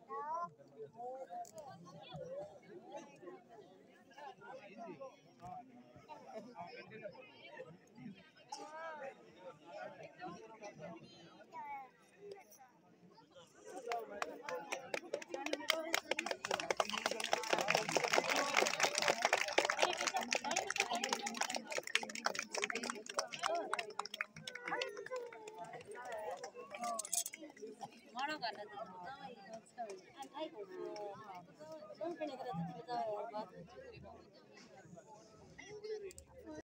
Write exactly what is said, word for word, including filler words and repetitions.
मानो करना था अच्छा है आई को सुन पे नहीं करा था बताओ यार बात